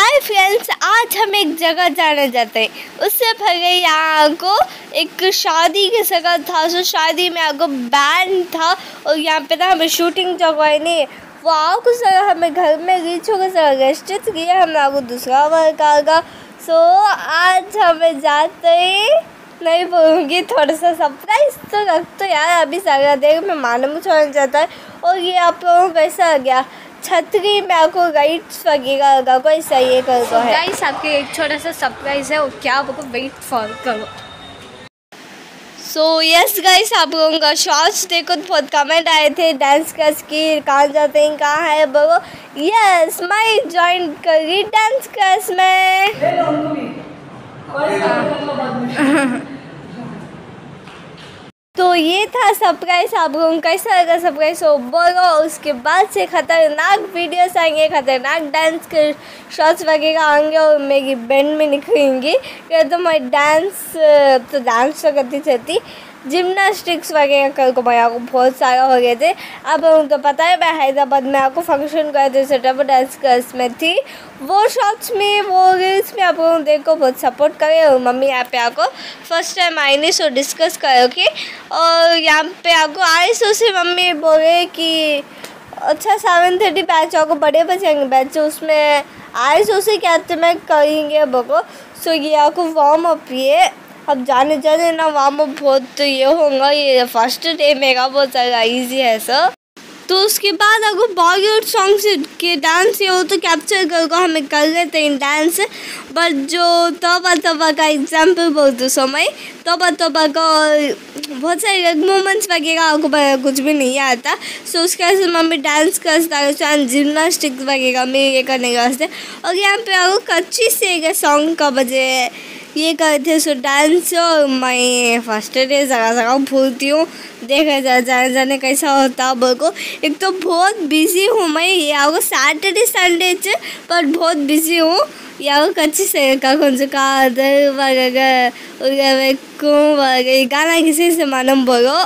Hi friends, आज हम एक जगह जाने जाते हैं। उससे पहले यहाँ को एक शादी की जगह था। सो शादी में आपको बैंड था और यहाँ पे ना हमें शूटिंग करवानी है। वहाँ कुछ हमें घर में रीच होकर सर रेस्ट किया, हम आपको दूसरा वर्क आएगा। सो आज हमें जाते ही नहीं बोलूँगी, थोड़ा सा सरप्राइज तो रख तो यार, अभी सारा देर में मालूम छोड़ना चाहता है। और ये आप लोगों को कैसा आ गया छतरी में आपको राइट्स वगैरह लगा कोई सही है कर दो है। गाइस आपके एक छोटा सा सरप्राइज है, वो क्या आपको वेट फॉर करो। सो यस गाइस, आप लोगों का शॉर्ट्स देखो तो बहुत कमेंट आए थे डांस क्लास की, कहाँ जाते हैं कहाँ है बोलो। यस मैं ज्वाइन कर रही डांस क्लास में। तो ये था सरप्राइज। आप लोगों को कैसा लगा सरप्राइज हो बोलो। उसके बाद से खतरनाक वीडियोस आएंगे, खतरनाक डांस के शॉट्स वगैरह आएंगे और मेरी बैंड में निकलेंगी। तो मैं डांस तो करती रहती, जिम्नास्टिक्स वगैरह कर को मैं आपको बहुत सारा हो गए थे। अब तो पता है मैं हैदराबाद में आपको फंक्शन कर थे सेटअप डांस क्लास में थी। वो शॉट्स में वो रील्स में आप लोग देखो बहुत सपोर्ट करे। और मम्मी यहाँ पे आपको फर्स्ट टाइम आई नहीं सो डिस्कस करोगे। और यहाँ पे आपको आई सो से मम्मी बोले कि अच्छा 7:30 बैच आपको बड़े बचेंगे बैच, उसमें आई सो से क्या मैं करेंगे बोलो। सो ये आपको वार्म अप ये अब जाने ना वार्म अप बहुत ये होगा। ये फर्स्ट डे मेरा बहुत ज़्यादा ईजी है सर। तो उसके बाद अगर बॉलीवुड सॉन्ग्स के डांस है वो तो कैप्चर कर हमें कर लेते हैं डांस। बट जो तोबा का एग्जाम्पल बोलते हो समय तोबा का बहुत सारे मोमेंट्स वगैरह आपको कुछ भी नहीं आता। सो उसके बाद मम्मी डांस करता जिम्नास्टिक्स वगैरह में ये करने का वास्ते। और यहाँ पे आपको कच्ची से सॉन्ग का बजे ये करते सो डांस। और मैं फर्स्ट डे जगह भूलती हूँ, देखा जाने कैसा होता बोलो। एक तो बहुत बिजी हूँ मैं, ये आपको सैटरडे संडे पर बहुत बिजी हूँ। या कच्ची से का कौन से कादर वगैरह गाना किसी से मालूम बोलो।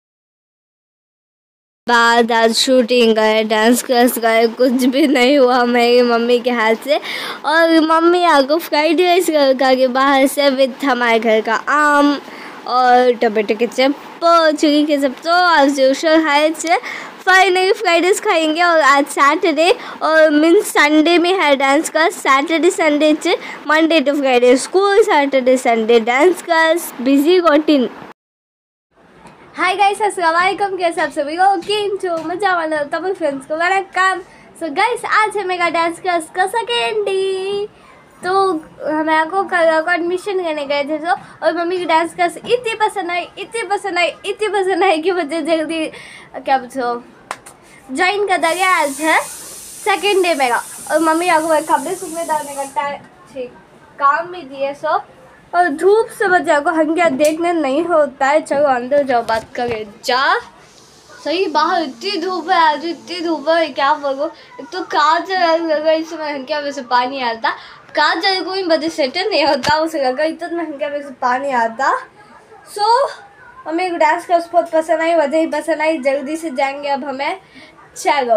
बाद आज शूटिंग गए, डांस क्लास गए, कुछ भी नहीं हुआ मेरी मम्मी के हाथ से। और मम्मी आपको फ्राइड राइस के बाहर से विथ हमारे घर का आम और टमाटो के चप्पो चिली के सब तो आज यूजुअल है फाइनली फ्राइड राइस खाएंगे। और आज सैटरडे और मीन्स संडे में है dance class. Saturday Sunday Monday to Friday school, Saturday Sunday dance class, busy routine. Hi guys, अस्सलाम वालेकुम, कैसे आप सभी लोग जो मजा वाला तब फ्रेंड्स को वेलकम। सो गाइस आज है मेरा डांस क्लास का सेकेंड डे। तो हम आपको कल को एडमिशन करने गए थे। तो और मम्मी की डांस क्लास इतनी पसंद आई कि मुझे जल्दी क्या पूछो ज्वाइन कर दिया। आज है सेकेंड डे मेरा। और मम्मी आपको कपड़े सूखने डालने का टाइम काम भी दिए सो। और धूप से बच्चा को हंगिया देखने नहीं होता है। चलो अंदर जाओ बात करें जा। सही बाहर इतनी धूप है, आज इतनी धूप है क्या बोलो। एक तो काजल लगा इसमें हंगिया में से पानी आता, काजल कोई बदे सेटल नहीं होता, उसे लगा इतना हंगिया में से पानी आता। सो मम्मी को डांस क्लास बहुत पसंद आई, वजह ही पसंद आई। जल्दी से जाएंगे अब हमें, चलो।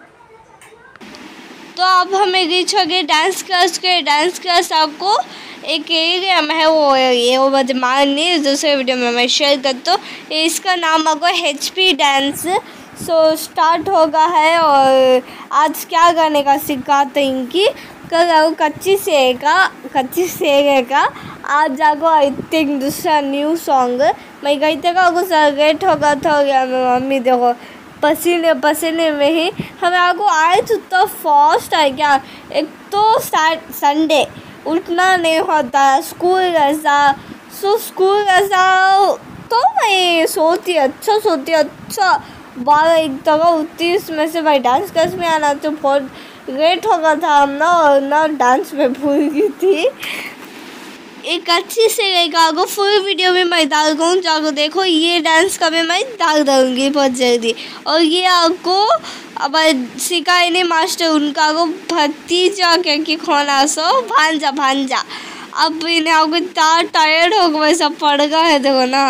तो अब हमें रीच हो गए डांस क्लास के। डांस क्लास आपको एक एरिया में है, वो मुझे मान नहीं, दूसरे वीडियो में मैं शेयर करता हूँ। इसका नाम आपको HP डांस। सो स्टार्ट होगा है। और आज क्या गाने का सिखाते हैं कि कल कच्ची सेगे का आज जाको आई थिंक दूसरा न्यू सॉन्ग मैं गई थे का कुछ रेट होगा था। मम्मी देखो पसीने में ही हमें आपको आए तो फास्ट है क्या। एक तो संडे उठना नहीं होता, स्कूल ऐसा तो मैं सोती अच्छा 12-1 तक उठती। इसमें से भाई डांस क्लास में आना तो बहुत लेट हो गया था हम ना डांस में भूल गई थी। एक अच्छी से रहेगा फुल वीडियो में मैं डाल दूँ, जाकर देखो। ये डांस का भी मैं डाल दूँगी बहुत जल्दी। और ये आपको अब सिखाए नहीं मास्टर उनका को भतीजा क्या कि खोना सो भांजा। अब इन्हें आपको इतना टायर्ड हो गया, वैसा पड़ गया है देखो ना।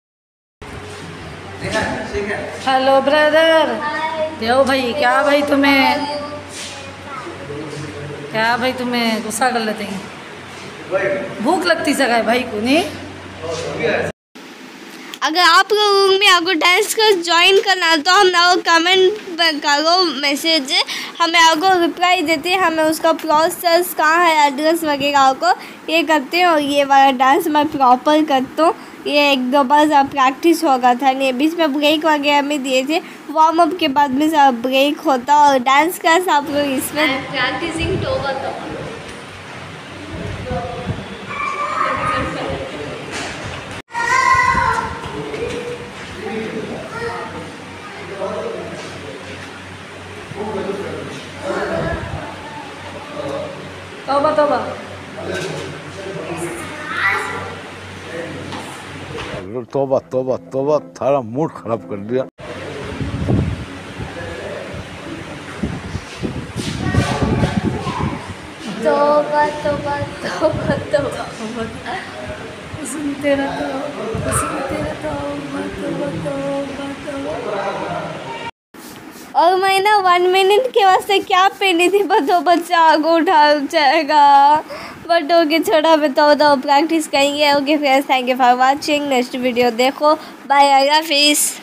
हेलो ब्रदर, देव भाई क्या भाई तुम्हें क्या भाई तुम्हें गुस्सा कर लेते हैं, भूख लगती सगाई भाई को नहीं। अगर आप लोगों में आपको डांस क्लास ज्वाइन करना तो हम आपको कमेंट करो मैसेज, हमें आपको रिप्लाई देते हैं, हमें उसका प्रोसेस कहाँ है, एड्रेस वगैरह आपको ये करते हैं। और ये वाला डांस मैं प्रॉपर करता हूँ, ये 1-2 बार प्रैक्टिस होगा था नहीं, बीच में ब्रेक वगैरह में दिए थे, वार्म अप के बाद में सब ब्रेक होता। और डांस क्लास आप लोग इसमें प्रैक्टिसिंग तोबा तौबा तौबा। तौबा तौबा तौबा, थारा मूड खराब कर दिया। तोबा तोबा तोबा तोबा, सुनते रहता सुनते रहता। और मैं ना 1 मिनट के वास्ते क्या पहनी थी, बतो बच्चा आगो उठा जाएगा, बट ओके छोड़ा, मैं तो प्रैक्टिस करेंगे। Okay friends, thank you for watching, next video देखो, बाय, अल्लाह हाफिज़।